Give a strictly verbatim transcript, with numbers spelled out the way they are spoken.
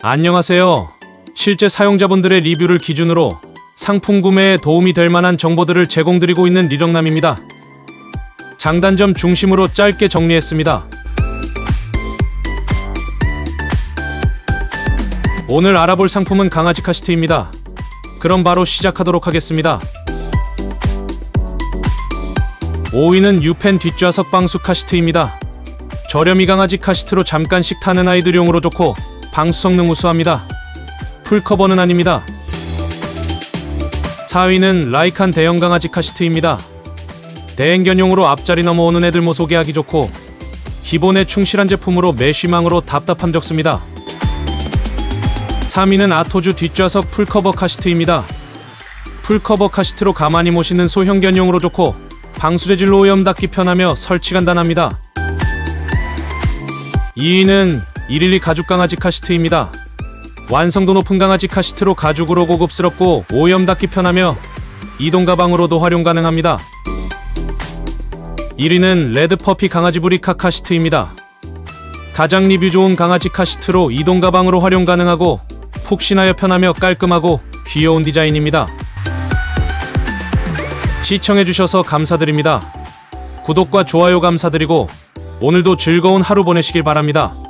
안녕하세요. 실제 사용자분들의 리뷰를 기준으로 상품 구매에 도움이 될 만한 정보들을 제공드리고 있는 리정남입니다. 장단점 중심으로 짧게 정리했습니다. 오늘 알아볼 상품은 강아지 카시트입니다. 그럼 바로 시작하도록 하겠습니다. 오 위는 유펜 뒷좌석 방수 카시트입니다. 저렴이 강아지 카시트로 잠깐씩 타는 아이들용으로 좋고 방수 성능 우수합니다. 풀커버는 아닙니다. 사 위는 라이칸 대형 강아지 카시트입니다. 대행견용으로 앞자리 넘어오는 애들모 소개하기 좋고 기본에 충실한 제품으로 메쉬망으로 답답함 적습니다. 삼 위는 아토주 뒷좌석 풀커버 카시트입니다. 풀커버 카시트로 가만히 모시는 소형견용으로 좋고 방수재질로 오염 닦기 편하며 설치 간단합니다. 이 위는 일일이 가죽 강아지 카시트입니다. 완성도 높은 강아지 카시트로 가죽으로 고급스럽고 오염 닦기 편하며 이동 가방으로도 활용 가능합니다. 일 위는 레드 퍼피 강아지 브리카 카시트입니다. 가장 리뷰 좋은 강아지 카시트로 이동 가방으로 활용 가능하고 푹신하여 편하며 깔끔하고 귀여운 디자인입니다. 시청해주셔서 감사드립니다. 구독과 좋아요 감사드리고 오늘도 즐거운 하루 보내시길 바랍니다.